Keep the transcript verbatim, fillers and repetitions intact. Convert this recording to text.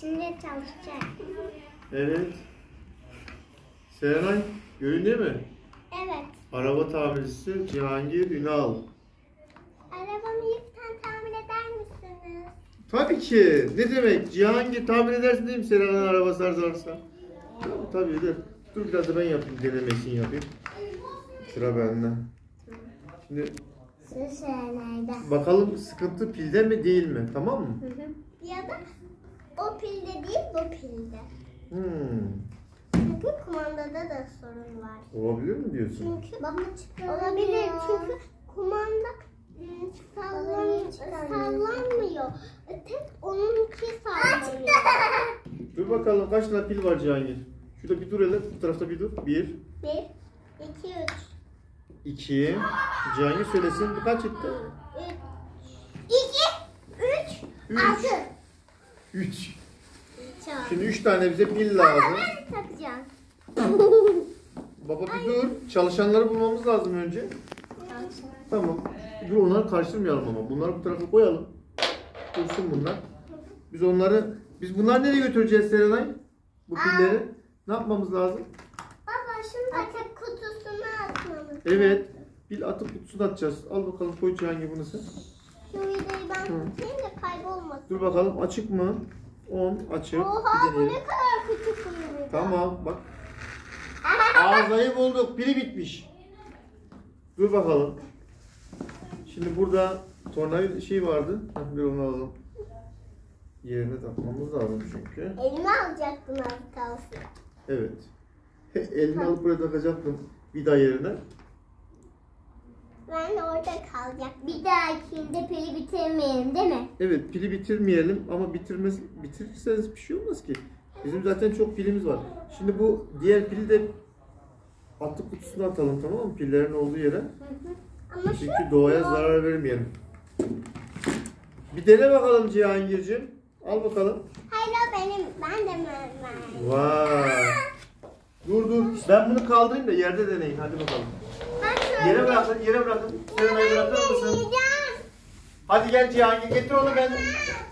içinde çalışacak. Evet. Serenay, göründü mü? Evet. Araba tamircisi Cihangir Ünal. Arabamı lütfen tamir eder misiniz? Tabii ki. Ne demek? Cihangir tamir edersin değil mi Serenay'ın arabası arızarsa? Tabii dur. Dur biraz da ben yapayım. Denemesini yapayım. Sıra bende. Şimdi Sıra nerede? bakalım sıkıntı pilde mi değil mi? Tamam mı? Hı hı. Ya da o pilde değil bu pilde. Hmm. Çünkü kumandada da sorun var. Olabilir mi diyorsun? Çünkü olabilir çünkü kumanda ım, sallan, sallanmıyor. Tek onunki sallanıyor. Dur bakalım kaç tane pil var Cihangir? Şurada bir dur hele. Bu tarafta bir dur. Bir. Bir, iki, üç. İki. Cihangir söylesin. Bu kaç etti? Üç. İki, üç, Üç. altı. Üç. Çok. Şimdi üç tane bize pil lazım. Ben takacağım. Baba bir dur. Çalışanları bulmamız lazım önce. Tamam. Dur onları karıştırmayalım ama. Bunları bu tarafa koyalım. Dursun bunlar. Biz onları, biz bunları nereye götüreceğiz Serenay? Bu pilleri. Ne yapmamız lazım? Baba şunu atık kutusuna atmamız. Evet. Pil atıp kutusuna atacağız. Al bakalım koy Cihangir bunu sen. Şu videoyu ben tutayım da kaybolmasın. Dur bakalım açık mı? on açık. Oha Bir bu ne deneyelim. kadar küçük bir. Tamam bak. Arızayı bulduk. Pili bitmiş. Dur bakalım. Şimdi burada tornavida şey vardı. Heh, bir onu alalım. Yerine takmamız lazım çünkü. Elime alacaktın az kalsın. Evet. Elini alıp buraya takacaktım vida yerine. Ben de orada kalacak. Bir dahakinde pili bitirmeyelim değil mi? Evet pili bitirmeyelim ama bitirmez, bitirirseniz bir şey olmaz ki. Bizim zaten çok pilimiz var. Şimdi bu diğer pili de atık kutusuna atalım tamam mı? Pillerin olduğu yere. Hı hı. Ama Çünkü şu doğaya zarar vermeyelim. Bir dene bakalım Cihangir'cim. Al bakalım. hayır o benim. Ben de mermer. Vay. Dur dur. Ben bunu kaldırayım da yerde deneyin. Hadi bakalım. Ben şöyle Yere bırakın, yere bırakın. Serenay'ı bırakır mısın? deneyeceğim. Hadi gel Cihangir getir onu ben.